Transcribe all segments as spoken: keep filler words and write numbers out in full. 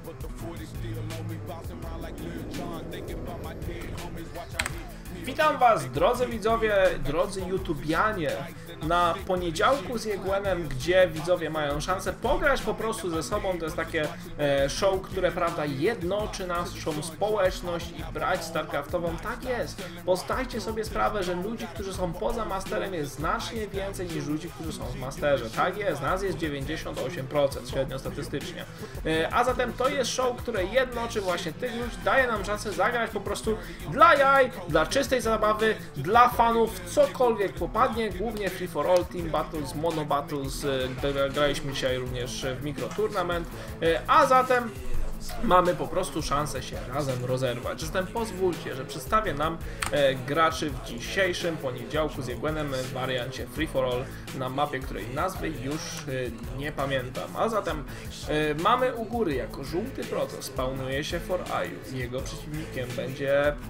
Witam was, drodzy widzowie, drodzy youtubianie, na poniedziałku z Jegłenem, gdzie widzowie mają szansę pograć po prostu ze sobą. To jest takie e, show, które, prawda, jednoczy naszą społeczność i brać starcraftową. Tak jest, bo zdajcie sobie sprawę, że ludzi, którzy są poza masterem, jest znacznie więcej niż ludzi, którzy są w masterze. Tak jest, nas jest dziewięćdziesiąt osiem procent średnio statystycznie. E, a zatem to jest show, które jednoczy właśnie tych ludzi, daje nam szansę zagrać po prostu dla jaj, dla czystej zabawy, dla fanów, cokolwiek popadnie, głównie free for all, team battles, mono battles, graliśmy dzisiaj również w mikro tournament, a zatem mamy po prostu szansę się razem rozerwać. Zatem pozwólcie, że przedstawię nam e, graczy w dzisiejszym poniedziałku z Jegłenem w wariancie free for all na mapie, której nazwy już e, nie pamiętam. A zatem e, mamy u góry jako żółty proto, spawnuje się for Aju. Jego przeciwnikiem będzie e,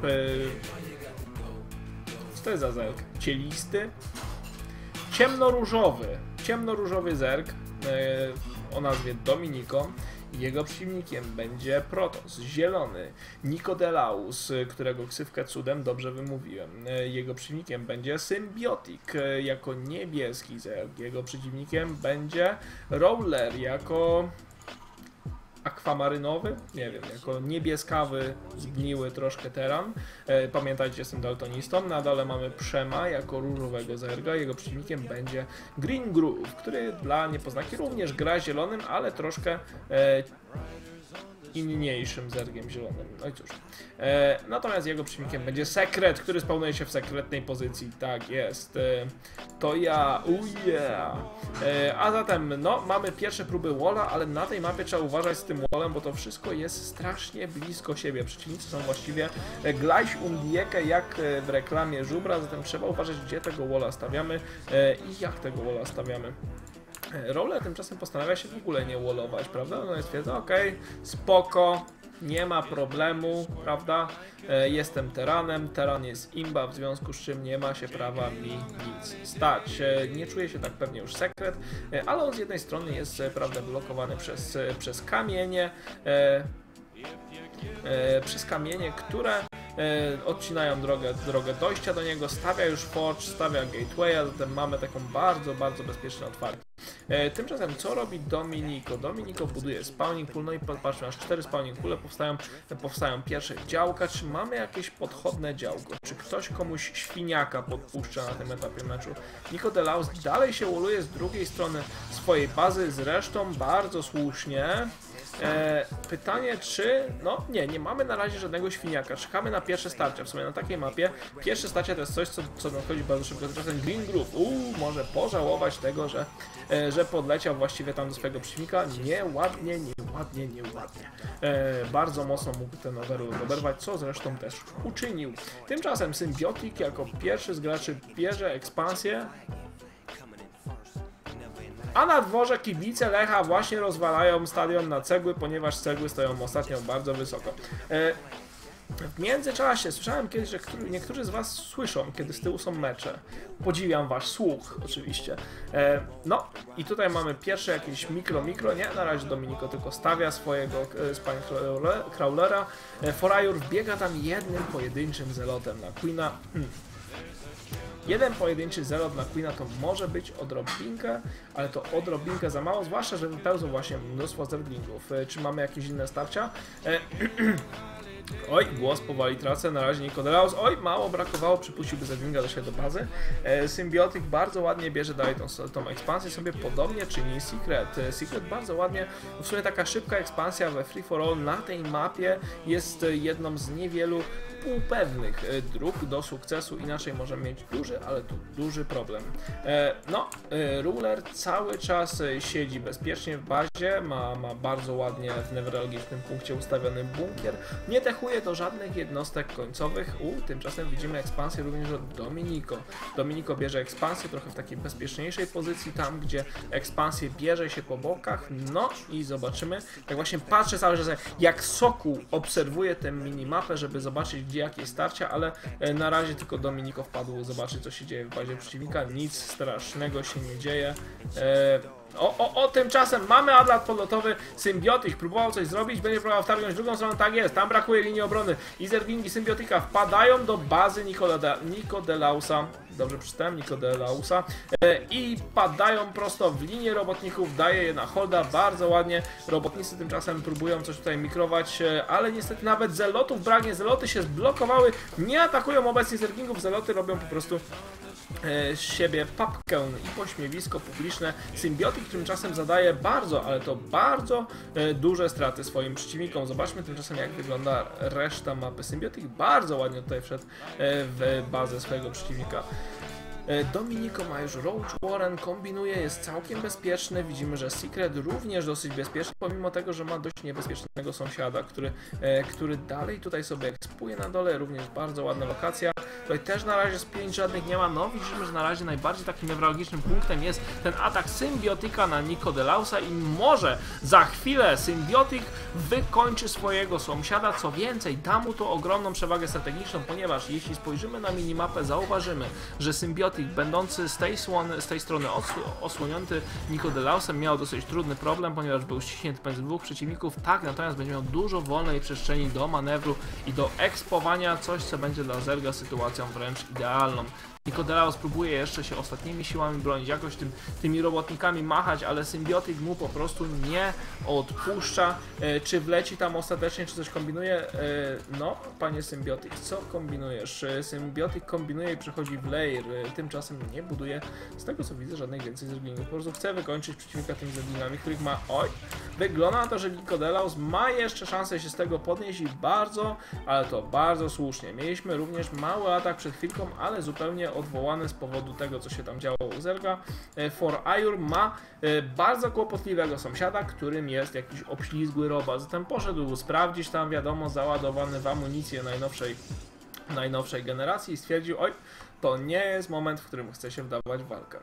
co to jest za zerk? Cielisty, ciemnoróżowy, ciemnoróżowy zerk e, o nazwie Dominiko. Jego przeciwnikiem będzie Protoss, zielony, Nicodelaus, którego ksywkę cudem dobrze wymówiłem. Jego przeciwnikiem będzie Symbiotic jako niebieski zerk. Jego przeciwnikiem będzie Rowler jako akwamarynowy, nie wiem, jako niebieskawy, zgniły troszkę teran. E, pamiętajcie, jestem daltonistą. Na dole mamy Przema jako różowego zerga. Jego przeciwnikiem będzie Green Groove, który dla niepoznaki również gra zielonym, ale troszkę e, inniejszym zergiem zielonym. No i cóż. E, natomiast jego przeciwnikiem będzie Sekret, który spawnuje się w sekretnej pozycji. Tak jest. E, to ja. Oh yeah. E, a zatem, no, mamy pierwsze próby walla, ale na tej mapie trzeba uważać z tym wallem, bo to wszystko jest strasznie blisko siebie. Przeciwnicy są właściwie gleich um die Ecke, jak w reklamie żubra, zatem trzeba uważać, gdzie tego walla stawiamy e, i jak tego walla stawiamy. Rowler tymczasem postanawia się w ogóle nie wallować, prawda? No i stwierdza, okej, okay, spoko, nie ma problemu, prawda? E, jestem teranem, teran jest imba, w związku z czym nie ma się prawa mi nic stać. E, nie czuje się tak pewnie już Sekret, e, ale on z jednej strony jest, prawda, blokowany przez, przez kamienie, e, e, przez kamienie, które E, odcinają drogę, drogę dojścia do niego, stawia już Forge, stawia Gatewaya, zatem mamy taką bardzo, bardzo bezpieczne otwarcie. E, tymczasem co robi Dominiko? Dominiko buduje spawning pool, no i patrzmy, aż cztery spawning poole powstają, powstają pierwsze działka. Czy mamy jakieś podchodne działko? Czy ktoś komuś świniaka podpuszcza na tym etapie meczu? Nicodelaus dalej się walluje z drugiej strony swojej bazy, zresztą bardzo słusznie. E, pytanie, czy... No nie, nie mamy na razie żadnego świniaka. Czekamy na pierwsze starcia. W sumie na takiej mapie pierwsze starcie to jest coś, co, co nadchodzi bardzo szybko. Tymczasem Green Groove uuu, może pożałować tego, że, e, że podleciał właściwie tam do swojego przeciwnika. Nieładnie, nieładnie, nieładnie. E, bardzo mocno mógł ten overload oberwać, co zresztą też uczynił. Tymczasem Symbiotic jako pierwszy z graczy bierze ekspansję. A na dworze kibice Lecha właśnie rozwalają stadion na cegły, ponieważ cegły stoją ostatnio bardzo wysoko. E, w międzyczasie słyszałem kiedyś, że niektórzy z was słyszą, kiedy z tyłu są mecze. Podziwiam wasz słuch, oczywiście. E, no i tutaj mamy pierwsze jakieś mikro, mikro, nie? Na razie Dominiko tylko stawia swojego e, Spine Crawlera. E, Forajur wbiega tam jednym pojedynczym zelotem na Queena. Hmm. Jeden pojedynczy zelot na Queena to może być odrobinkę, ale to odrobinkę za mało, zwłaszcza, że wypełzło właśnie mnóstwo zerglingów. Czy mamy jakieś inne starcia? E Oj, głos powoli tracę, na razie Nicodelaus. Oj, mało brakowało, przypuściłby zerglinga do siebie do bazy. E, Symbiotic bardzo ładnie bierze dalej tą, tą ekspansję sobie, podobnie czyni Secret. E, Secret bardzo ładnie, w sumie taka szybka ekspansja we Free for All na tej mapie jest jedną z niewielu półpewnych dróg do sukcesu, inaczej możemy mieć duży, ale tu duży problem. E, no, e, Ruler cały czas siedzi bezpiecznie w bazie, ma, ma bardzo ładnie w newralgicznym punkcie ustawiony bunkier, nie techuje do żadnych jednostek końcowych. U, tymczasem widzimy ekspansję również od Dominiko. Dominiko bierze ekspansję trochę w takiej bezpieczniejszej pozycji, tam gdzie ekspansję bierze się po bokach, no i zobaczymy, jak właśnie patrzę cały czas, jak Sokół obserwuje tę minimapę, żeby zobaczyć, gdzie jakieś starcia, ale na razie tylko Dominiko wpadł zobaczyć, co się dzieje w bazie przeciwnika. Nic strasznego się nie dzieje. E, O, o, o, tymczasem mamy atlat podlotowy, Symbiotik próbował coś zrobić, będzie próbował wtargnąć w drugą stronę, tak jest, tam brakuje linii obrony i Zerglingi Symbiotika wpadają do bazy Nicodelausa, dobrze przeczytałem, Nicodelausa e, i padają prosto w linię robotników, daje je na holda, bardzo ładnie, robotnicy tymczasem próbują coś tutaj mikrować, e, ale niestety nawet zelotów braknie, zeloty się zblokowały, nie atakują obecnie Zerglingów, zeloty robią po prostu z siebie papkę i pośmiewisko publiczne. Symbiotik tymczasem zadaje bardzo, ale to bardzo e, duże straty swoim przeciwnikom. Zobaczmy tymczasem, jak wygląda reszta mapy. Symbiotik bardzo ładnie tutaj wszedł e, w bazę swojego przeciwnika. Dominico ma już Roach Warren, kombinuje, jest całkiem bezpieczny, widzimy, że Secret również dosyć bezpieczny, pomimo tego, że ma dość niebezpiecznego sąsiada, który, e, który dalej tutaj sobie ekspuje na dole, również bardzo ładna lokacja. Tutaj też na razie spięć żadnych nie ma, no widzimy, że na razie najbardziej takim newralgicznym punktem jest ten atak Symbiotika na Nicodelausa i może za chwilę Symbiotik wykończy swojego sąsiada, co więcej, da mu to ogromną przewagę strategiczną, ponieważ jeśli spojrzymy na minimapę, zauważymy, że Symbiotik będący z tej, z tej strony osłonięty Nicodelausem miał dosyć trudny problem, ponieważ był ściśnięty pomiędzy dwóch przeciwników, tak, natomiast będzie miał dużo wolnej przestrzeni do manewru i do ekspowania, coś co będzie dla Zerga sytuacją wręcz idealną. Nicodelaus próbuje jeszcze się ostatnimi siłami bronić, jakoś tym, tymi robotnikami machać, ale Symbiotik mu po prostu nie odpuszcza. E, czy wleci tam ostatecznie, czy coś kombinuje? E, no, panie Symbiotik, co kombinujesz? E, Symbiotik kombinuje i przechodzi w layer, e, tymczasem nie buduje, z tego co widzę, żadnych więcej zerglingów. Po prostu chce wykończyć przeciwnika tymi zerglingami, których ma, oj, wygląda na to, że Nicodelaus ma jeszcze szansę się z tego podnieść i bardzo, ale to bardzo słusznie. Mieliśmy również mały atak przed chwilką, ale zupełnie odwołane z powodu tego, co się tam działo u Zerga. For Ayur ma bardzo kłopotliwego sąsiada, którym jest jakiś obślizgły robot. Zatem poszedł sprawdzić tam, wiadomo, załadowany w amunicję najnowszej, najnowszej generacji i stwierdził, oj, to nie jest moment, w którym chce się wdawać w walkę.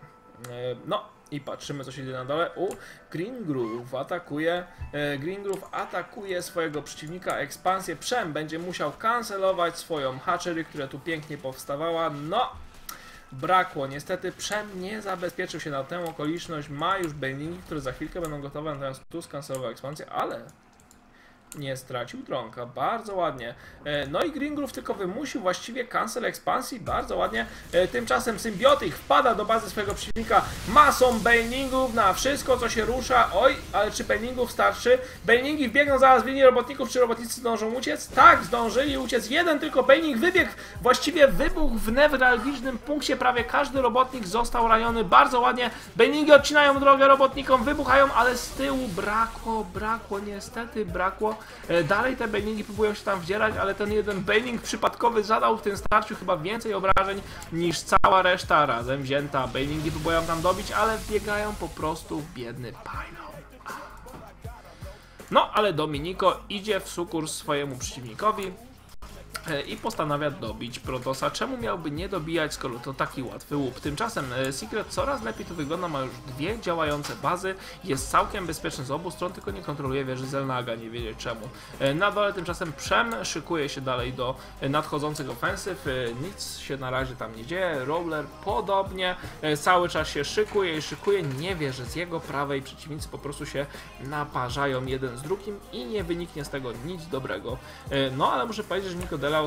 No i patrzymy, co się dzieje na dole. U, Green Groove atakuje, e, Green Groove atakuje swojego przeciwnika, ekspansję. Przem będzie musiał kancelować swoją hatchery, która tu pięknie powstawała. No, brakło. Niestety Przem nie zabezpieczył się na tę okoliczność. Ma już Bailingi, które za chwilkę będą gotowe, natomiast tu skancelował ekspansję, ale nie stracił tronka, bardzo ładnie. No i Green Groove tylko wymusił właściwie cancel ekspansji, bardzo ładnie. Tymczasem Symbiotik wpada do bazy swojego przeciwnika masą Bailingów na wszystko, co się rusza. Oj, ale czy Bailingów starczy? Bailingi wbiegną zaraz w linię robotników, czy robotnicy zdążą uciec? Tak, zdążyli uciec. Jeden tylko Bailing wybiegł, właściwie wybuchł w newralgicznym punkcie. Prawie każdy robotnik został raniony, bardzo ładnie. Bailingi odcinają drogę robotnikom, wybuchają, ale z tyłu brakło, brakło, niestety brakło. Dalej te Bailingi próbują się tam wdzierać, ale ten jeden Bailing przypadkowy zadał w tym starciu chyba więcej obrażeń niż cała reszta razem wzięta. Bailingi próbują tam dobić, ale biegają po prostu w biedny pylon. No, ale Dominico idzie w sukurs swojemu przeciwnikowi i postanawia dobić Protosa. Czemu miałby nie dobijać, skoro to taki łatwy łup? Tymczasem Secret coraz lepiej tu wygląda, ma już dwie działające bazy, jest całkiem bezpieczny z obu stron, tylko nie kontroluje wieży Zelnaga, nie wiedzieć czemu. Na dole tymczasem Przem szykuje się dalej do nadchodzących ofensyw, nic się na razie tam nie dzieje, Roller podobnie, cały czas się szykuje i szykuje, nie wie, że z jego prawej przeciwnicy po prostu się naparzają jeden z drugim i nie wyniknie z tego nic dobrego. No ale muszę powiedzieć, że Nicodelaus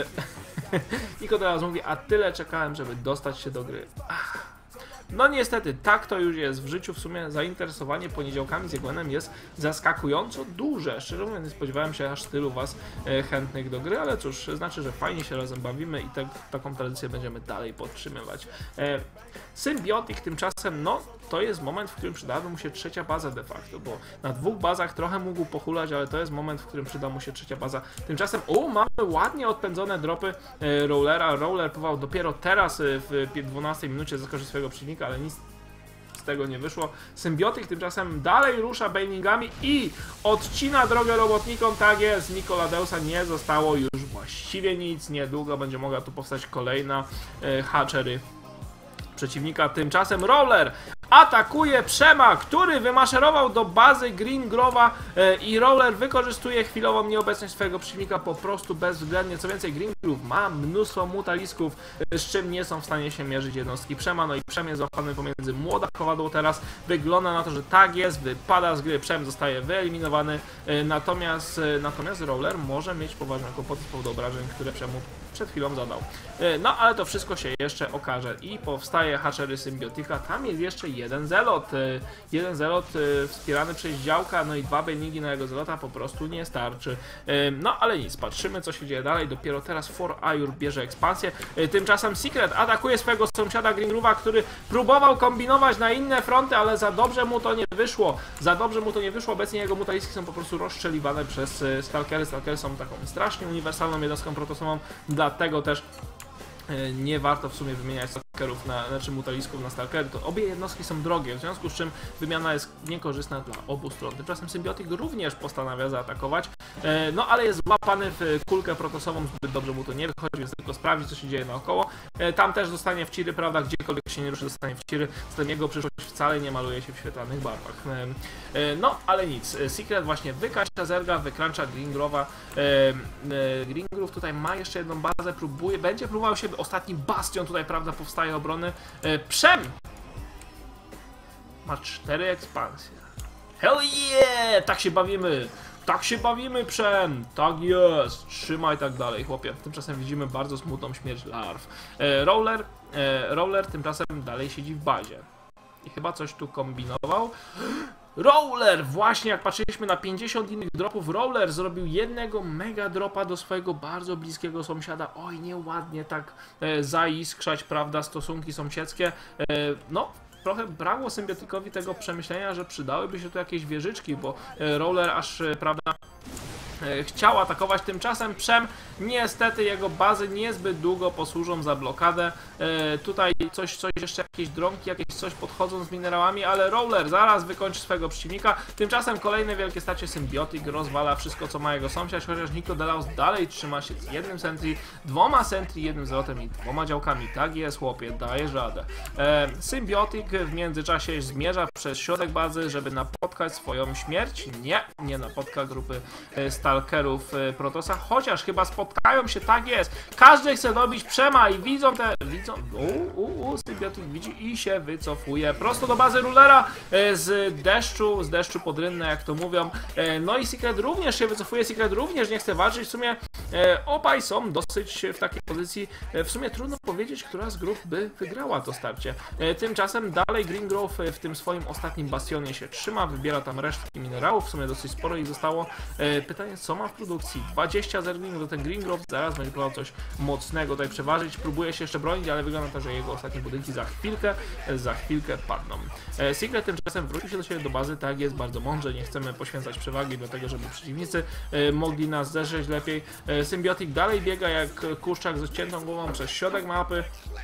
Nicodelaus mówi, a tyle czekałem, żeby dostać się do gry. Ach. No niestety, tak to już jest w życiu. W sumie zainteresowanie poniedziałkami z Jaguanem jest zaskakująco duże. Szczerze mówiąc, nie spodziewałem się aż tylu was e, chętnych do gry, ale cóż, znaczy, że fajnie się razem bawimy i te, taką tradycję będziemy dalej podtrzymywać. E, Symbiotik tymczasem, no to jest moment, w którym przydałaby mu się trzecia baza de facto, bo na dwóch bazach trochę mógł pochulać, ale to jest moment, w którym przyda mu się trzecia baza. Tymczasem, o, mamy ładnie odpędzone dropy e, Rollera. Roller próbował dopiero teraz e, w dwunastej minucie zaskoczyć swojego przeciwnika, ale nic z tego nie wyszło. Symbiotik tymczasem dalej rusza Bailingami i odcina drogę robotnikom. Tak jest, Nicodelausa nie zostało już właściwie nic. Niedługo będzie mogła tu powstać kolejna e, hatchery przeciwnika. Tymczasem Roller atakuje Przema, który wymaszerował do bazy Green Grove'a e, i Roller wykorzystuje chwilową nieobecność swojego przeciwnika po prostu bezwzględnie. Co więcej, Green Grove ma mnóstwo mutalisków, e, z czym nie są w stanie się mierzyć jednostki Przema. No i Przem jest złapany pomiędzy młoda kowadło teraz. Wygląda na to, że tak jest, wypada z gry, Przem zostaje wyeliminowany, e, natomiast, e, natomiast Roller może mieć poważne kłopoty z powodu obrażeń, które Przemu przed chwilą zadał. E, no ale to wszystko się jeszcze okaże i powstaje Hatchery Symbiotika. Tam jest jeszcze jeden zelot, jeden zelot wspierany przez działka, no i dwa bailingi na jego zelota po prostu nie starczy. No ale nic, patrzymy co się dzieje dalej, dopiero teraz For Ayur bierze ekspansję, tymczasem Secret atakuje swojego sąsiada Green Groove'a, który próbował kombinować na inne fronty, ale za dobrze mu to nie wyszło, za dobrze mu to nie wyszło, obecnie jego mutaliski są po prostu rozstrzeliwane przez Stalkery. Stalkery są taką strasznie uniwersalną jednostką protosową, dlatego też nie warto w sumie wymieniać stalkerów na, znaczy mutalisków na stalkery, to obie jednostki są drogie, w związku z czym wymiana jest niekorzystna dla obu stron. Tymczasem Symbiotik również postanawia zaatakować, e, no ale jest złapany w kulkę protosową, zbyt dobrze mu to nie wychodzi, więc tylko sprawdzi co się dzieje naokoło. E, tam też zostanie w ciry, prawda, gdziekolwiek się nie ruszy, zostanie w ciry, zatem jego przyszłość wcale nie maluje się w świetlanych barwach. E, e, no ale nic, Secret właśnie wykaścza Zerga, wykracza Green Groove'a. E, e, Green Groove tutaj ma jeszcze jedną bazę, próbuje, będzie próbował się, ostatni bastion tutaj, prawda, powstaje obrony. E, Przem ma cztery ekspansje. Hell yeah! Tak się bawimy! Tak się bawimy, Przem! Tak jest! Trzymaj tak dalej, chłopie. Tymczasem widzimy bardzo smutną śmierć larw. E, Roller, e, Roller tymczasem dalej siedzi w bazie. I chyba coś tu kombinował. Roller! Właśnie jak patrzyliśmy na pięćdziesiąt innych dropów, Roller zrobił jednego mega dropa do swojego bardzo bliskiego sąsiada. Oj, nieładnie tak e, zaiskrzać, prawda, stosunki sąsiedzkie. E, no, trochę brało Symbiotikowi tego przemyślenia, że przydałyby się tu jakieś wieżyczki, bo e, Roller aż, e, prawda, chciał atakować, tymczasem Przem niestety jego bazy niezbyt długo posłużą za blokadę. E, tutaj coś, coś jeszcze, jakieś dronki, jakieś coś podchodzą z minerałami, ale Roller zaraz wykończy swojego przeciwnika. Tymczasem kolejne wielkie starcie, Symbiotik rozwala wszystko co ma jego sąsiad, chociaż Nico Delaus dalej trzyma się z jednym sentry, dwoma sentry, jednym zelotem i dwoma działkami. Tak jest, chłopie, dajesz radę. E, Symbiotik w międzyczasie zmierza przez środek bazy, żeby napotkać swoją śmierć. Nie, nie napotka grupy e, Stalkerów Protosa, chociaż chyba spotkają się, tak jest. Każdy chce dobić Przema i widzą te... widzą... Uuu, Symbiotik widzi i się wycofuje prosto do bazy Rulera z deszczu, z deszczu pod rynnę, jak to mówią. No i Secret również się wycofuje, Secret również nie chce walczyć. W sumie obaj są dosyć w takiej pozycji, w sumie trudno powiedzieć, która z grup by wygrała to starcie. Tymczasem dalej Green Grove w tym swoim ostatnim bastionie się trzyma, wybiera tam resztki minerałów, w sumie dosyć sporo ich zostało. Pytanie, co ma w produkcji? dwadzieścia zerglingów, do ten Green Grove zaraz będzie próbował coś mocnego tutaj przeważyć, próbuje się jeszcze bronić, ale wygląda to, że jego ostatnie budynki za chwilkę, za chwilkę padną. Secret tymczasem wrócił się do siebie do bazy, tak jest, bardzo mądrze, nie chcemy poświęcać przewagi do tego, żeby przeciwnicy mogli nas zderzyć lepiej. Symbiotik dalej biega jak kurczak ze ściętą głową przez środek mapy.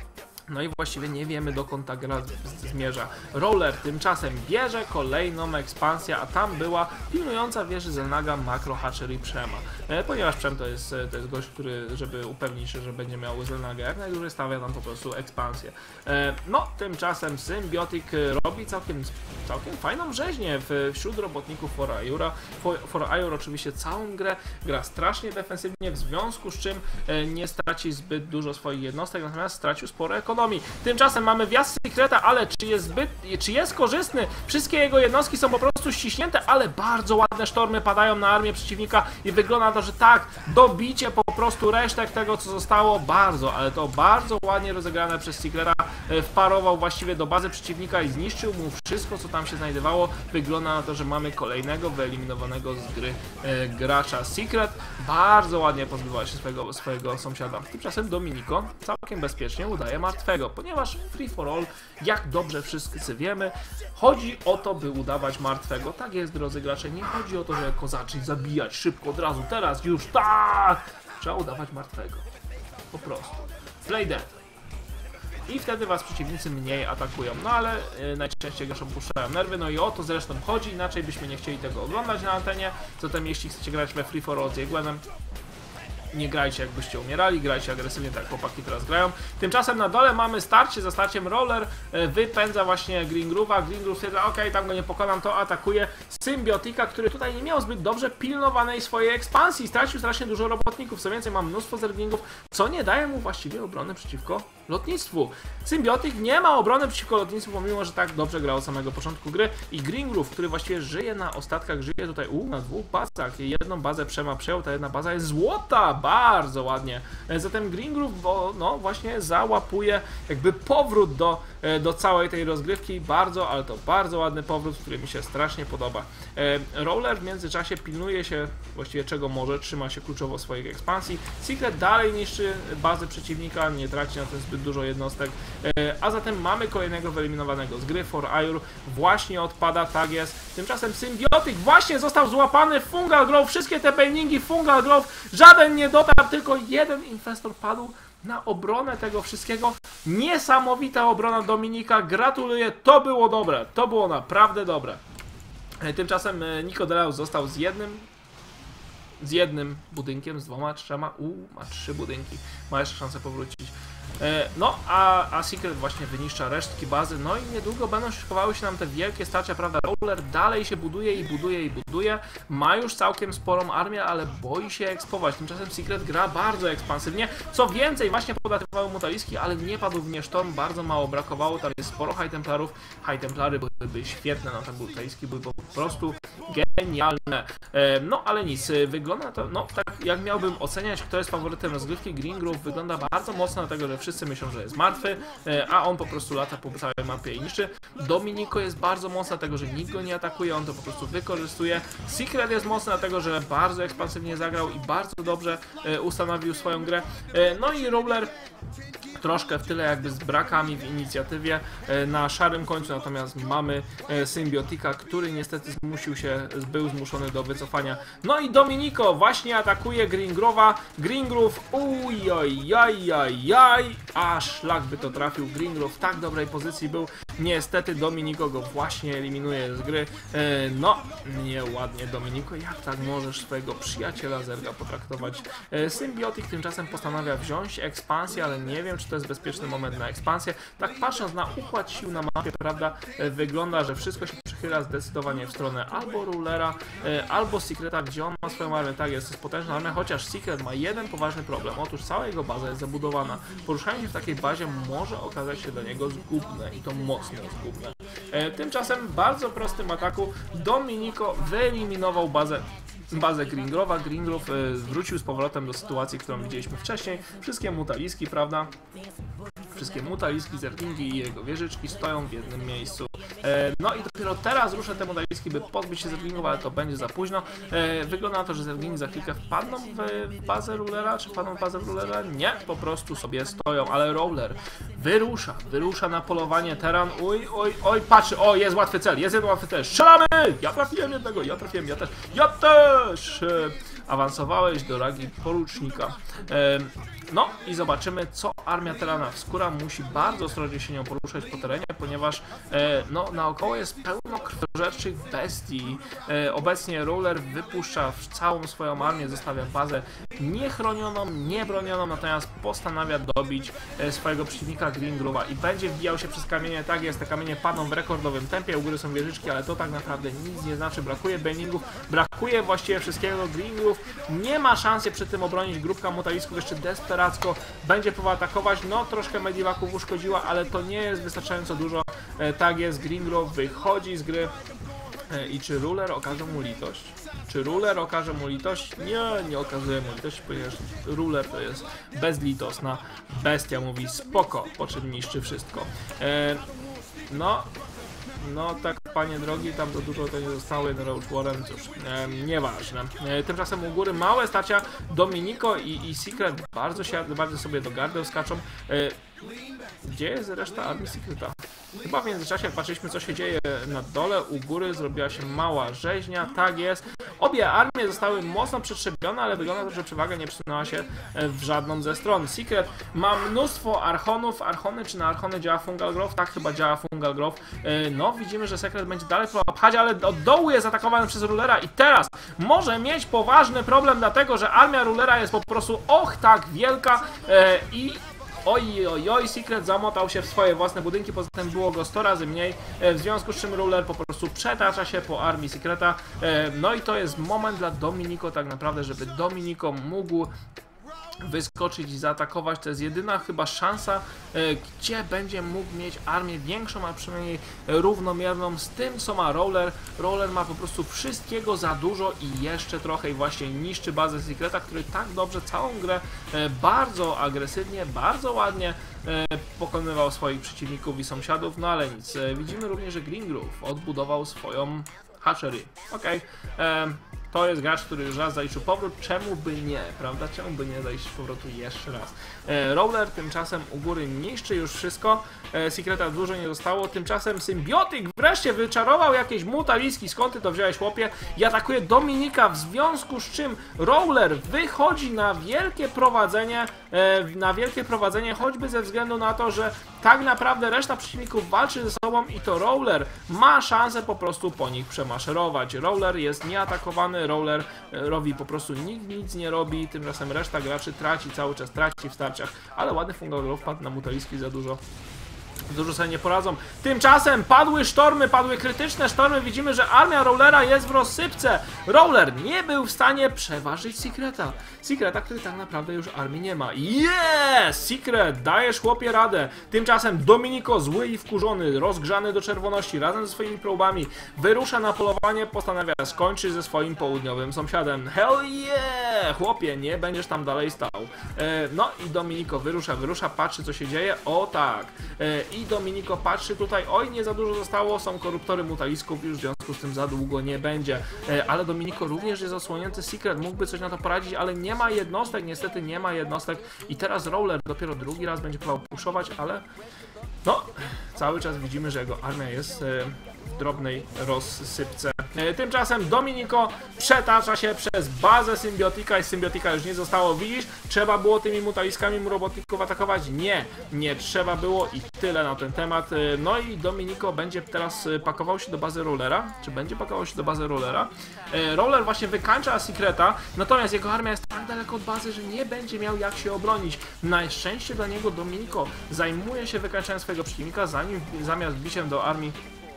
No i właściwie nie wiemy, dokąd ta gra zmierza. Roller tymczasem bierze kolejną ekspansję, a tam była pilnująca wieży Xel'Naga Macro Hatchery Przema. E, ponieważ Przem to jest, to jest gość, który, żeby upewnić się, że będzie miał Xel'Naga jak najdłużej, stawia tam po prostu ekspansję. E, no, tymczasem Symbiotik robi całkiem, całkiem fajną rzeźnię wśród robotników For Ayura. For, For Ayur oczywiście całą grę gra strasznie defensywnie, w związku z czym e, nie straci zbyt dużo swoich jednostek, natomiast stracił sporo ekonomii. Tymczasem mamy wjazd Secreta, ale czy jest zbyt, czy jest korzystny? Wszystkie jego jednostki są po prostu ściśnięte, ale bardzo ładne sztormy padają na armię przeciwnika i wygląda na to, że tak, dobicie po prostu resztek tego, co zostało, bardzo, ale to bardzo ładnie rozegrane przez Secreta, wparował właściwie do bazy przeciwnika i zniszczył mu wszystko, co tam się znajdowało. Wygląda na to, że mamy kolejnego wyeliminowanego z gry e, gracza. Secret bardzo ładnie pozbywa się swojego, swojego sąsiada. Tymczasem Dominiko całkiem bezpiecznie udaje martwego, ponieważ Free for All, jak dobrze wszyscy wiemy, chodzi o to, by udawać martwego. Tak jest, drodzy gracze, nie chodzi o to, że zacząć zabijać szybko od razu, teraz już, tak! Trzeba udawać martwego. Po prostu. Play dead. I wtedy was przeciwnicy mniej atakują, no ale y, najczęściej graczom puszczają nerwy, no i o to zresztą chodzi, inaczej byśmy nie chcieli tego oglądać na antenie. Zatem jeśli chcecie grać we Free for All z Jegłenem, nie grajcie jakbyście umierali, grajcie agresywnie tak jak chłopaki teraz grają. Tymczasem na dole mamy starcie, za starciem Roller wypędza właśnie Green Groove'a, Green Groove stwierdza, ok, tam go nie pokonam, to atakuje Symbiotika, który tutaj nie miał zbyt dobrze pilnowanej swojej ekspansji, stracił strasznie dużo robotników, co więcej ma mnóstwo zerglingów, co nie daje mu właściwie obrony przeciwko lotnictwu. Symbiotik nie ma obrony przeciwko lotnictwu, pomimo że tak dobrze grał od samego początku gry i Green Groove, który właściwie żyje na ostatkach, żyje tutaj u, na dwóch bazach, jedną bazę Przema przejął, ta jedna baza jest złota, bardzo ładnie, zatem Green Groove, bo no właśnie załapuje jakby powrót do, do całej tej rozgrywki, bardzo, ale to bardzo ładny powrót, który mi się strasznie podoba. Roller w międzyczasie pilnuje się właściwie czego może, trzyma się kluczowo swoich ekspansji, Secret dalej niszczy bazy przeciwnika, nie traci na tym zbyt dużo jednostek, a zatem mamy kolejnego wyeliminowanego z gry, For Ayur właśnie odpada, tak jest. Tymczasem Symbiotik właśnie został złapany, Fungal Growth, wszystkie te bailingi, Fungal Growth, żaden nie dotarł, tylko jeden Infestor padł na obronę tego wszystkiego. Niesamowita obrona Dominika, gratuluję, to było dobre, to było naprawdę dobre. Tymczasem Nikodelaus został z jednym z jednym budynkiem, z dwoma, trzema, uuu, ma trzy budynki, ma jeszcze szansę powrócić. No, a, a Secret właśnie wyniszcza resztki bazy, no i niedługo będą szykowały się nam te wielkie starcia, prawda? Roller dalej się buduje i buduje i buduje, ma już całkiem sporą armię, ale boi się ekspować, tymczasem Secret gra bardzo ekspansywnie, co więcej, właśnie podatywały mutaliski, ale nie padł w nie sztorm, bardzo mało brakowało, tam jest sporo High Templarów, High Templary byłyby świetne, na ten mutaliski były po prostu genialne, no ale nic, wygląda to, no tak jak miałbym oceniać, kto jest faworytem rozgrywki, Green Groove wygląda bardzo mocno, dlatego że wszyscy myślą, że jest martwy, a on po prostu lata po całej mapie i niszczy. Dominiko jest bardzo mocny, dlatego że nikt go nie atakuje, on to po prostu wykorzystuje. Secret jest mocny, dlatego że bardzo ekspansywnie zagrał i bardzo dobrze ustanowił swoją grę. No i Roller troszkę w tyle jakby z brakami w inicjatywie na szarym końcu, natomiast mamy Symbiotika, który niestety zmusił się, był zmuszony do wycofania. No i Dominiko właśnie atakuje Green Groove'a, Green Groove, ujajajajaj, a szlak by to trafił, Green Groove w tak dobrej pozycji był, niestety Dominiko go właśnie eliminuje z gry. No, nieładnie Dominiko, jak tak możesz swojego przyjaciela Zerga potraktować? Symbiotik tymczasem postanawia wziąć ekspansję, ale nie wiem, czy to jest bezpieczny moment na ekspansję. Tak patrząc na układ sił na mapie, prawda, wygląda, że wszystko się przychyla zdecydowanie w stronę albo Rulera, albo Secreta, gdzie on ma swoją armię. Tak, jest to potężna armia, chociaż Secret ma jeden poważny problem. Otóż cała jego baza jest zabudowana. Poruszanie się w takiej bazie może okazać się dla niego zgubne i to mocno zgubne. Tymczasem w bardzo prostym ataku Dominiko wyeliminował bazę bazę Green Groove'a. Green Groove wrócił z powrotem do sytuacji, którą widzieliśmy wcześniej. Wszystkie mutaliski, prawda? Wszystkie mutaliski, zerglingi i jego wieżyczki stoją w jednym miejscu. No i dopiero teraz ruszę te mutaliski, by pozbyć się zerglingów, ale to będzie za późno. Wygląda na to, że zerglingi za chwilkę wpadną w bazę Rulera. Czy wpadną w bazę Rulera? Nie, po prostu sobie stoją, ale Roller wyrusza, wyrusza na polowanie teran. Oj, oj, oj, patrzy, o, jest łatwy cel, jest jeden łatwy cel. Strzelamy! Ja trafiłem jednego, ja trafiłem, ja też, ja też! Awansowałeś do rangi porucznika. No i zobaczymy, co armia Terana Skóra musi bardzo ostrożnie się nią poruszać po terenie, ponieważ e, no, naokoło jest pełno krwiożerczych bestii. E, obecnie Roller wypuszcza całą swoją armię, zostawia bazę niechronioną, niebronioną, natomiast postanawia dobić e, swojego przeciwnika Green Groove'a i będzie wbijał się przez kamienie. Tak jest, te kamienie padną w rekordowym tempie, u góry są wieżyczki, ale to tak naprawdę nic nie znaczy. Brakuje bailingów, brakuje właściwie wszystkiego. Green Groove nie ma szansy przy tym obronić. Grupka mutalisków jeszcze desperacko będzie próbował atakować. No, troszkę Medivaków uszkodziła, ale to nie jest wystarczająco dużo. E, tak jest, Green Groove wychodzi z gry. E, I czy Ruler okaże mu litość? Czy Ruler okaże mu litość? Nie, nie okazuje mu litości, ponieważ Ruler to jest bezlitosna bestia. Mówi spoko, po czym niszczy wszystko. E, no... No tak, panie drogi, tam to dużo to nie zostało, jeden Roach Warren, cóż, e, nieważne. E, tymczasem u góry małe starcia, Dominiko i, i Secret bardzo, się, bardzo sobie do gardeł skaczą. E, Gdzie jest reszta armii Secreta? Chyba w międzyczasie, jak patrzyliśmy, co się dzieje na dole, u góry zrobiła się mała rzeźnia, tak jest. Obie armie zostały mocno przetrzebione, ale wygląda na to, że przewaga nie przesunęła się w żadną ze stron. Secret ma mnóstwo archonów. Archony, czy na archony działa Fungal Growth? Tak, chyba działa Fungal Growth. No, widzimy, że Secret będzie dalej pchać, ale od dołu jest atakowany przez Rulera i teraz może mieć poważny problem, dlatego że armia Rulera jest po prostu och tak wielka i oj, oj, oj, Secret zamotał się w swoje własne budynki, poza tym było go sto razy mniej, w związku z czym Ruler po prostu przetacza się po armii Secreta. No i to jest moment dla Dominico tak naprawdę, żeby Dominico mógł wyskoczyć i zaatakować. To jest jedyna chyba szansa, gdzie będzie mógł mieć armię większą, a przynajmniej równomierną z tym, co ma Roller. Roller ma po prostu wszystkiego za dużo i jeszcze trochę i właśnie niszczy bazę Secreta, który tak dobrze całą grę bardzo agresywnie, bardzo ładnie pokonywał swoich przeciwników i sąsiadów, no ale nic. Widzimy również, że Green Groove odbudował swoją hatchery. Okej. Okay. To jest gracz, który już raz zaliczył powrót, czemu by nie, prawda? Czemu by nie zaliczyć powrotu jeszcze raz? E, Roller tymczasem u góry niszczy już wszystko, e, Secreta dużo nie zostało, tymczasem Symbiotyk wreszcie wyczarował jakieś mutaliski, skąd ty to wziąłeś, chłopie? I atakuje Dominika, w związku z czym Roller wychodzi na wielkie prowadzenie, e, na wielkie prowadzenie, choćby ze względu na to, że tak naprawdę reszta przeciwników walczy ze sobą i to Roller ma szansę po prostu po nich przemaszerować. Roller jest nieatakowany, Roller robi po prostu nikt nic nie robi, tymczasem reszta graczy traci, cały czas traci w starciach, ale ładny Fungal Growth wpadł na mutaliski za dużo. Dużo sobie nie poradzą. Tymczasem padły sztormy, padły krytyczne sztormy. Widzimy, że armia Rollera jest w rozsypce. Roller nie był w stanie przeważyć Secreta. Secreta, który tak naprawdę już armii nie ma. Yes! Secret, dajesz chłopie radę. Tymczasem Dominico, zły i wkurzony, rozgrzany do czerwoności, razem ze swoimi probami, wyrusza na polowanie, postanawia skończyć ze swoim południowym sąsiadem. Hell yeah! Chłopie, nie będziesz tam dalej stał. E, no i Dominico wyrusza, wyrusza, patrzy, co się dzieje. O tak. E, I Dominico patrzy tutaj, oj, nie za dużo zostało, są koruptory mutalisków, już w związku z tym za długo nie będzie. E, ale Dominico również jest osłonięty, Secret mógłby coś na to poradzić, ale nie ma jednostek, niestety nie ma jednostek. I teraz Roller dopiero drugi raz będzie próbował puszować, ale no, cały czas widzimy, że jego armia jest e, w drobnej rozsypce. E, tymczasem Dominico przetacza się przez bazę Symbiotika i Symbiotika już nie zostało. Widzisz, trzeba było tymi mutaliskami mu robotników atakować? Nie, nie trzeba było i tyle na ten temat. E, no i Dominico będzie teraz pakował się do bazy Rollera. Czy będzie pakował się do bazy Rollera? E, Roller właśnie wykańcza Secreta, natomiast jego armia jest tak daleko od bazy, że nie będzie miał jak się obronić. Na szczęście dla niego Dominico zajmuje się wykańczaniem swojego przeciwnika, zanim zamiast biciem do armii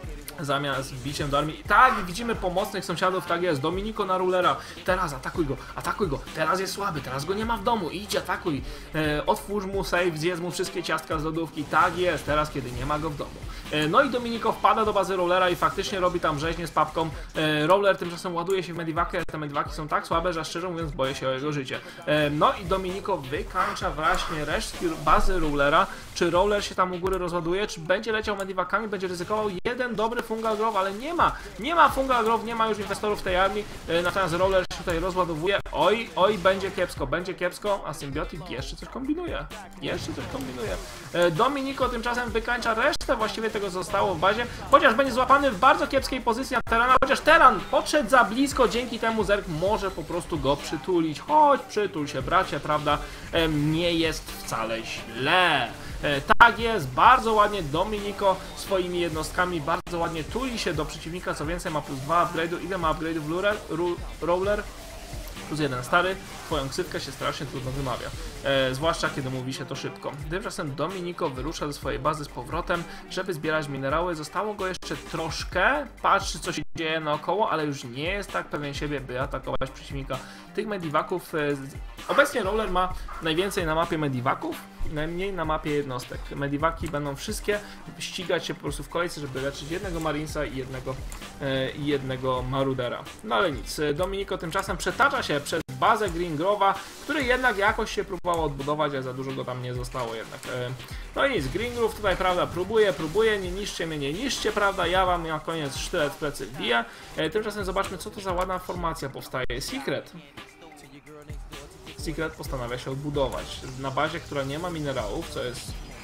Zamiast biciem do armii. Tak, widzimy pomocnych sąsiadów, tak jest. Dominico na Rollera. Teraz atakuj go, atakuj go. Teraz jest słaby, teraz go nie ma w domu. Idź, atakuj. E, otwórz mu save, zjedz mu wszystkie ciastka z lodówki. Tak jest, teraz kiedy nie ma go w domu. E, no i Dominico wpada do bazy Rollera i faktycznie robi tam rzeźnię z papką. E, Roller tymczasem ładuje się w medivakę. Te mediwaki są tak słabe, że szczerze mówiąc boję się o jego życie. E, no i Dominico wykańcza właśnie resztki bazy Rollera. Czy Roller się tam u góry rozładuje, czy będzie leciał mediwakami, będzie ryzykował jeden dobry Fungal Growth, ale nie ma, nie ma Fungal Growth, nie ma już inwestorów w tej armii, e, natomiast Roller się tutaj rozładowuje, oj, oj, będzie kiepsko, będzie kiepsko, a Symbiotik jeszcze coś kombinuje, jeszcze coś kombinuje. E, Dominico tymczasem wykańcza resztę właściwie tego, co zostało w bazie, chociaż będzie złapany w bardzo kiepskiej pozycji na Terana, chociaż Teran podszedł za blisko, dzięki temu Zerg może po prostu go przytulić, chodź, przytul się bracie, prawda, e, nie jest wcale źle. E, tak jest, bardzo ładnie Dominico swoimi jednostkami bardzo ładnie tuli się do przeciwnika, co więcej ma plus dwa upgrade'u. Ile ma upgrade'ów Roller? Plus jeden stary, twoją ksywkę się strasznie trudno wymawia, e, zwłaszcza kiedy mówi się to szybko. Tymczasem Dominico wyrusza do swojej bazy z powrotem, żeby zbierać minerały. Zostało go jeszcze troszkę, patrzy co się dzieje naokoło, ale już nie jest tak pewien siebie, by atakować przeciwnika. Tych medivaków, e, obecnie Roller ma najwięcej na mapie medivaków, najmniej na mapie jednostek. Medivaki będą wszystkie ścigać się po prostu w kolejce, żeby leczyć jednego Marinesa i jednego, e, jednego Marudera. No ale nic, Dominico tymczasem przetacza się przez bazę Green Grove'a, który jednak jakoś się próbował odbudować, a za dużo go tam nie zostało jednak. E, no i nic, Green Grove tutaj, prawda, próbuje, próbuje, nie niszczcie mnie, nie niszczcie, prawda, ja wam na koniec sztylet w plecy wbiję. E, tymczasem zobaczmy, co to za ładna formacja powstaje. Secret. Secret postanawia się odbudować na bazie, która nie ma minerałów, co jest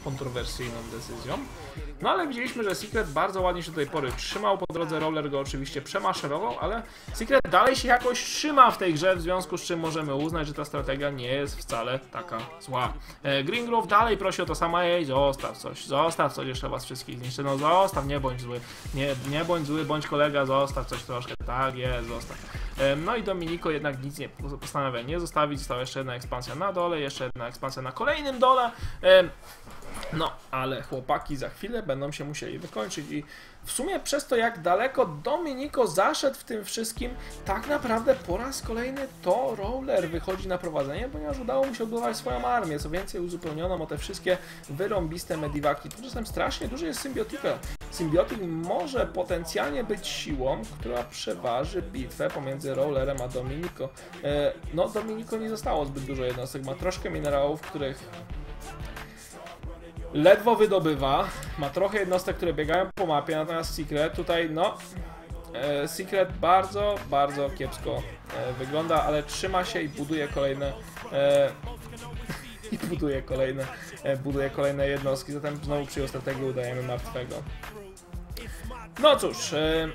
kontrowersyjną decyzją. No ale widzieliśmy, że Secret bardzo ładnie się do tej pory trzymał, po drodze Roller go oczywiście przemaszerował, ale Secret dalej się jakoś trzyma w tej grze, w związku z czym możemy uznać, że ta strategia nie jest wcale taka zła. E, Green Groove dalej prosi o to samo, ej, zostaw coś, zostaw coś, jeszcze was wszystkich zniszczy, no zostaw, nie bądź zły, nie, nie bądź zły, bądź kolega, zostaw coś troszkę, tak jest, zostaw. E, no i Dominiko jednak nic nie postanawia nie zostawić, została jeszcze jedna ekspansja na dole, jeszcze jedna ekspansja na kolejnym dole. E, No, ale chłopaki za chwilę będą się musieli wykończyć i w sumie przez to, jak daleko Dominiko zaszedł w tym wszystkim, tak naprawdę po raz kolejny to Roller wychodzi na prowadzenie, ponieważ udało mu się odbudować swoją armię, co więcej uzupełnioną o te wszystkie wyrąbiste mediwaki. Tymczasem strasznie duży jest Symbiotika. Symbiotik może potencjalnie być siłą, która przeważy bitwę pomiędzy Rollerem a Dominiko. No, Dominiko nie zostało zbyt dużo jednostek, ma troszkę minerałów, których ledwo wydobywa, ma trochę jednostek, które biegają po mapie, natomiast Secret tutaj, no, e, Secret bardzo, bardzo kiepsko e, wygląda, ale trzyma się i buduje kolejne e, i buduje kolejne, e, buduje kolejne jednostki, zatem znowu przyjął strategię, udajemy martwego. No cóż, e,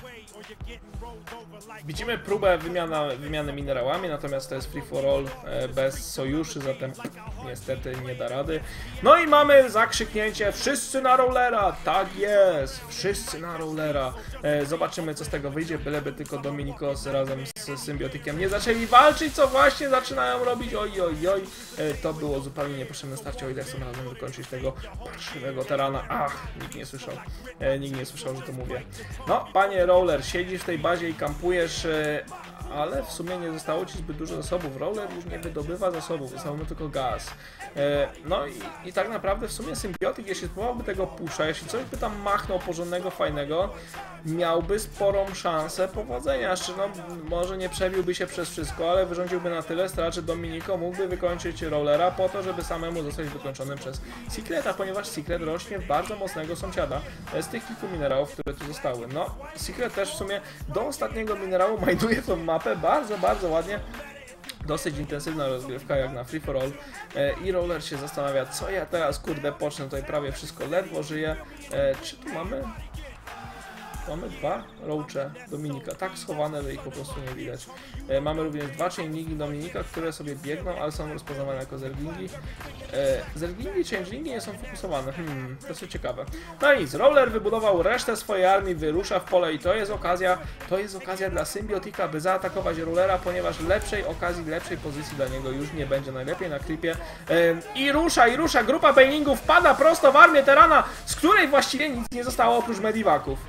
widzimy próbę wymiana, wymiany minerałami, natomiast to jest free for all e, bez sojuszy, zatem niestety nie da rady. No i mamy zakrzyknięcie wszyscy na Rollera, tak jest, wszyscy na Rollera. E, zobaczymy co z tego wyjdzie, byleby tylko Dominikos razem z Symbiotikiem nie zaczęli walczyć, co właśnie zaczynają robić, oj oj oj. E, to było zupełnie niepotrzebne starcie, o ile chcą razem wykończyć tego parszywego terana. Ach, nikt nie słyszał, e, nikt nie słyszał, że to mówię. No, panie Roller, siedzisz w tej bazie i kampujesz, e, ale w sumie nie zostało ci zbyt dużo zasobów. Roller już nie wydobywa zasobów, został mu tylko gaz. E, no i, i tak naprawdę w sumie Symbiotik, jeśli spróbowałby tego pusza, jeśli coś by tam machnął porządnego, fajnego, miałby sporą szansę powodzenia. No, może nie przebiłby się przez wszystko, ale wyrządziłby na tyle strat, że Dominiko mógłby wykończyć Rollera po to, żeby samemu zostać wykończonym przez Secreta, ponieważ Secret rośnie w bardzo mocnego sąsiada z tych kilku minerałów, które tu zostały. No, Secret też w sumie do ostatniego minerału majduje tą mapę bardzo, bardzo ładnie. Dosyć intensywna rozgrywka jak na free for all e, i Roller się zastanawia, co ja teraz kurde pocznę, tutaj prawie wszystko ledwo żyje. E, czy tu mamy? Mamy dwa roache Dominika, tak schowane, że ich po prostu nie widać. E, mamy również dwa changelingi Dominika, które sobie biegną, ale są rozpoznawane jako zerglingi. E, zerglingi i changelingi nie są fokusowane, hmm, dosyć ciekawe. No i nic, Roller wybudował resztę swojej armii, wyrusza w pole i to jest okazja, to jest okazja dla Symbiotika, by zaatakować Rollera, ponieważ lepszej okazji, lepszej pozycji dla niego już nie będzie, najlepiej na klipie. E, I rusza, i rusza, grupa banelingów wpada prosto w armię Terana, z której właściwie nic nie zostało oprócz mediwaków.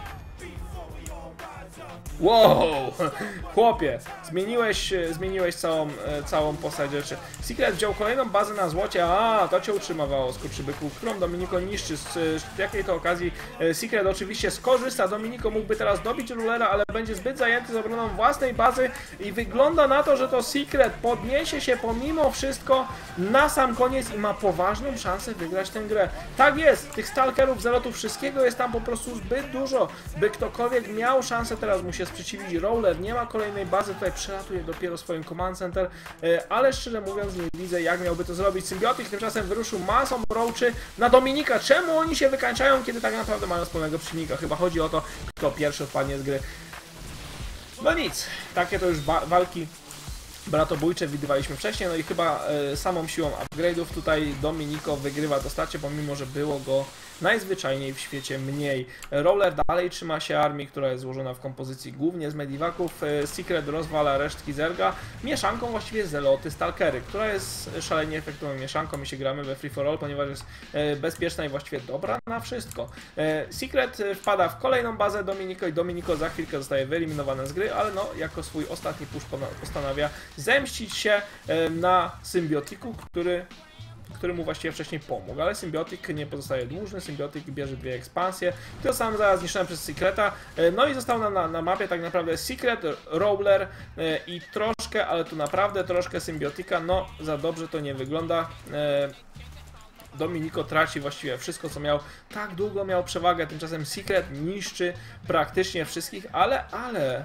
Wow, chłopie, zmieniłeś, zmieniłeś całą, całą postać rzeczy. Secret wziął kolejną bazę na złocie, a to cię utrzymywało, skurczybyku, którą Dominiko niszczy. Z, z jakiej to okazji Secret oczywiście skorzysta. Dominiko mógłby teraz dobić Rollera, ale będzie zbyt zajęty z obroną własnej bazy i wygląda na to, że to Secret podniesie się pomimo wszystko na sam koniec i ma poważną szansę wygrać tę grę. Tak jest, tych stalkerów, zelotów, wszystkiego jest tam po prostu zbyt dużo, by ktokolwiek miał szansę teraz mu się sprzeciwić. Roller nie ma kolejnej bazy, tutaj przelatuje dopiero swoim command center, ale szczerze mówiąc nie widzę, jak miałby to zrobić. Symbiotik tymczasem wyruszył masą roachy na Dominika. Czemu oni się wykańczają, kiedy tak naprawdę mają wspólnego przeciwnika? Chyba chodzi o to, kto pierwszy odpadnie z gry. No nic, takie to już wa walki bratobójcze widywaliśmy wcześniej, no i chyba e, samą siłą upgrade'ów tutaj Dominiko wygrywa to starcie, pomimo że było go najzwyczajniej w świecie mniej. Roller dalej trzyma się armii, która jest złożona w kompozycji głównie z mediwaków. E, Secret rozwala resztki zerga, mieszanką właściwie zeloty, stalkery, która jest szalenie efektowną mieszanką, my się gramy we free for all, ponieważ jest e, bezpieczna i właściwie dobra na wszystko. E, Secret wpada w kolejną bazę Dominiko i Dominiko za chwilkę zostaje wyeliminowane z gry, ale no jako swój ostatni push postanawia zemścić się na Symbiotiku, który, który mu właściwie wcześniej pomógł, ale Symbiotik nie pozostaje dłużny, Symbiotik bierze dwie ekspansje, to sam zaraz zniszczony przez Secreta, no i został na, na, na mapie tak naprawdę Secret, Roller i troszkę, ale tu naprawdę troszkę Symbiotika, no za dobrze to nie wygląda. Dominiko traci właściwie wszystko, co miał, tak długo miał przewagę, tymczasem Secret niszczy praktycznie wszystkich, ale, ale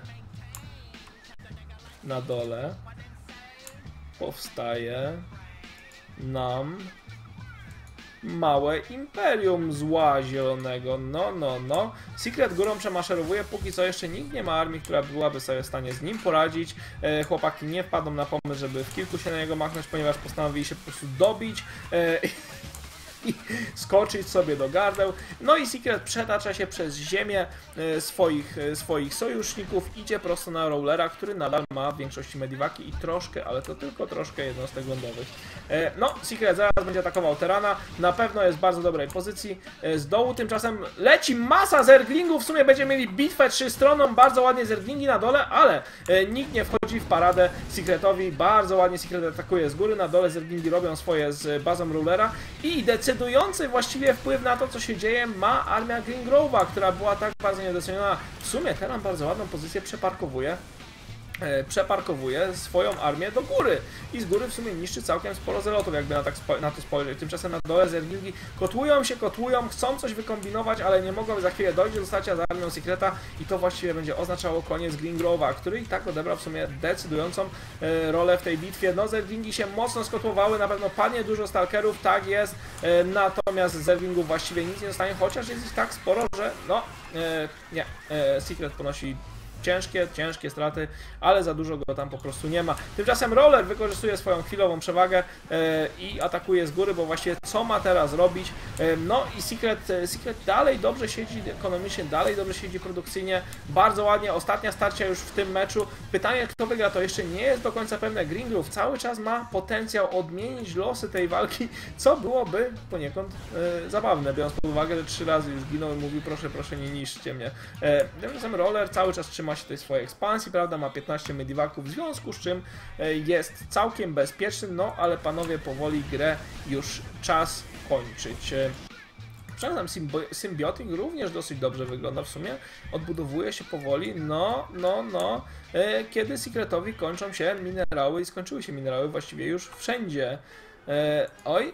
na dole powstaje nam małe imperium zła zielonego. No, no, no. Secret górą przemaszerowuje, póki co jeszcze nikt nie ma armii, która byłaby sobie w stanie z nim poradzić. E, chłopaki nie wpadną na pomysł, żeby w kilku się na niego machnąć, ponieważ postanowili się po prostu dobić. E, i skoczyć sobie do gardeł. No i Secret przetacza się przez ziemię e, swoich, e, swoich sojuszników, idzie prosto na Rowlera, który nadal ma w większości mediwaki i troszkę, ale to tylko troszkę jednostek lądowych. E, no, Secret zaraz będzie atakował Terrana, na pewno jest w bardzo dobrej pozycji. E, z dołu tymczasem leci masa zerglingów, w sumie będziemy mieli bitwę trzystronną, bardzo ładnie zerglingi na dole, ale e, nikt nie wchodzi w paradę Secretowi, bardzo ładnie Secret atakuje z góry, na dole zerglingi robią swoje z bazą Rowlera i decydują Decydujący właściwie wpływ na to, co się dzieje, ma armia Greengrove'a, która była tak bardzo niedoceniona. W sumie Terran bardzo ładną pozycję przeparkowuje. E, przeparkowuje swoją armię do góry i z góry w sumie niszczy całkiem sporo zelotów, jakby na, tak na to spojrzeć. Tymczasem na dole zerglingi kotłują się, kotłują, chcą coś wykombinować, ale nie mogą, za chwilę dojść do starcia z armią Secreta i to właściwie będzie oznaczało koniec Greengrove'a, który i tak odebrał w sumie decydującą e, rolę w tej bitwie. No, zerglingi się mocno skotłowały, na pewno padnie dużo stalkerów, tak jest, e, natomiast z zerglingów właściwie nic nie zostanie, chociaż jest ich tak sporo, że no, e, nie, e, Secret ponosi ciężkie, ciężkie straty, ale za dużo go tam po prostu nie ma. Tymczasem Rowler wykorzystuje swoją chwilową przewagę e, i atakuje z góry, bo właściwie co ma teraz robić? E, no i Secret, e, Secret dalej dobrze siedzi ekonomicznie, dalej dobrze siedzi produkcyjnie, bardzo ładnie, ostatnia starcia już w tym meczu. Pytanie, kto wygra, to jeszcze nie jest do końca pewne. Greengroove cały czas ma potencjał odmienić losy tej walki, co byłoby poniekąd e, zabawne, biorąc pod uwagę, że trzy razy już ginął i mówił, proszę, proszę, nie niszczcie mnie. E, tymczasem Rowler cały czas trzyma się tej swojej ekspansji, prawda, ma piętnaście mediwaków, w związku z czym jest całkiem bezpieczny, no ale panowie, powoli grę już czas kończyć. Przepraszam, Symbiotic również dosyć dobrze wygląda w sumie, odbudowuje się powoli, no, no, no, kiedy Secretowi kończą się minerały i skończyły się minerały właściwie już wszędzie. Oj,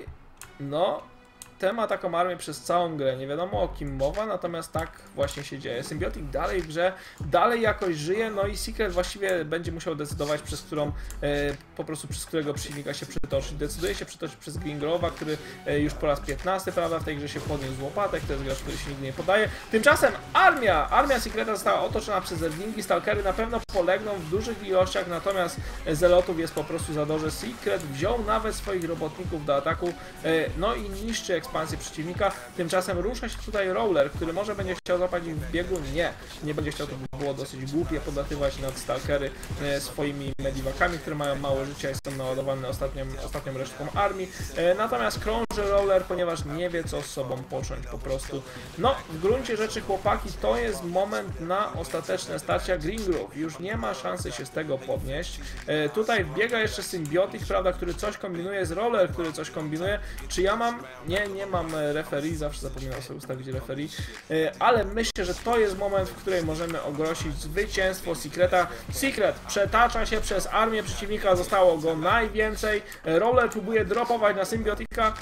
no, ten ma taką armię przez całą grę, nie wiadomo o kim mowa, natomiast tak właśnie się dzieje. Symbiotic dalej w grze, dalej jakoś żyje, no i Secret właściwie będzie musiał decydować, przez którą, e, po prostu przez którego przeciwnika się przetoczyć. Decyduje się przetoczyć przez Greengrove'a, który e, już po raz piętnasty, prawda, w tej grze się podniósł z łopatek, to jest gracz, który się nigdy nie podaje. Tymczasem armia, armia Secreta została otoczona przez zerglingi, stalkery na pewno polegną w dużych ilościach, natomiast zelotów jest po prostu za dużo. Secret wziął nawet swoich robotników do ataku, e, no i niszczy ekspansję przeciwnika. Tymczasem rusza się tutaj Rowler, który może będzie chciał złapać ich w biegu. Nie, nie będzie chciał, to by było dosyć głupie podlatywać nad stalkery e, swoimi mediwakami, które mają mało życia i są naładowane ostatnią, ostatnią resztką armii. E, natomiast krąży Rowler, ponieważ nie wie, co z sobą począć po prostu. No, w gruncie rzeczy, chłopaki, to jest moment na ostateczne starcia. Greengroove już nie ma szansy się z tego podnieść. E, tutaj wbiega jeszcze Symbiotic, prawda, który coś kombinuje, z Rowler, który coś kombinuje. Czy ja mam? Nie, nie mam referee, zawsze zapominam sobie ustawić referee, ale myślę, że to jest moment, w którym możemy ogłosić zwycięstwo Secreta. Secret przetacza się przez armię przeciwnika, zostało go najwięcej. Rowler próbuje dropować na Symbiotika,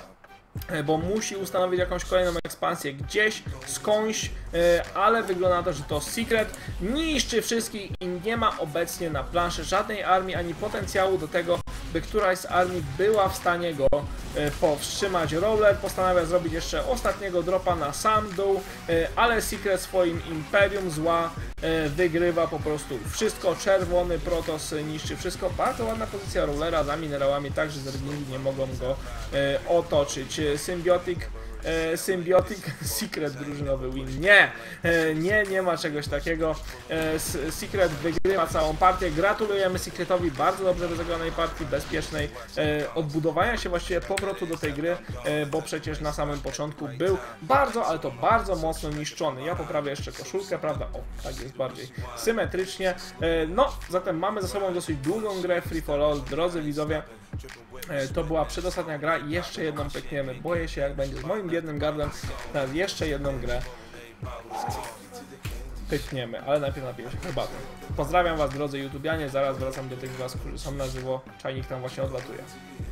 bo musi ustanowić jakąś kolejną ekspansję gdzieś, skądś, ale wygląda na to, że to Secret niszczy wszystkich i nie ma obecnie na planszy żadnej armii, ani potencjału do tego, by któraś z armii była w stanie go powstrzymać. Rowler postanawia zrobić jeszcze ostatniego dropa na sam dół, ale Secret swoim imperium zła wygrywa po prostu wszystko. Czerwony Protoss niszczy wszystko. Bardzo ładna pozycja Rowlera za minerałami, tak że zerglingi nie mogą go otoczyć. Symbiotic E, Symbiotic, Secret drużynowy win. Nie, e, nie, nie ma czegoś takiego. E, Secret wygrywa całą partię. Gratulujemy Secretowi bardzo dobrze rozegranej partii, bezpiecznej, e, odbudowania się właściwie powrotu do tej gry, e, bo przecież na samym początku był bardzo, ale to bardzo mocno niszczony. Ja poprawię jeszcze koszulkę, prawda? O, tak jest bardziej symetrycznie. E, no, zatem mamy za sobą dosyć długą grę Free for All, drodzy widzowie. To była przedostatnia gra i jeszcze jedną pykniemy. Boję się, jak będzie z moim biednym gardłem. Teraz jeszcze jedną grę pykniemy, ale najpierw napiję się herbatę. Pozdrawiam was, drodzy YouTubianie, zaraz wracam do tych z was, którzy są na żywo. Czajnik tam właśnie odlatuje.